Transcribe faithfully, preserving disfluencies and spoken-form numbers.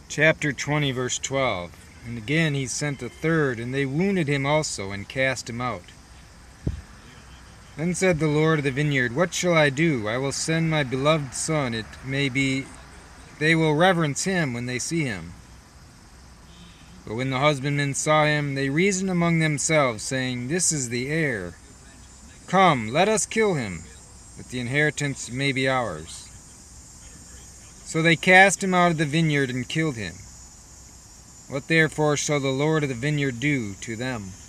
Chapter twenty, verse twelve. And again he sent a third, and they wounded him also, and cast him out. Then said the Lord of the vineyard, What shall I do? I will send my beloved son. It may be they will reverence him when they see him. But when the husbandmen saw him, they reasoned among themselves, saying, This is the heir. Come, let us kill him, that the inheritance may be ours. So they cast him out of the vineyard and killed him. What therefore shall the Lord of the vineyard do to them?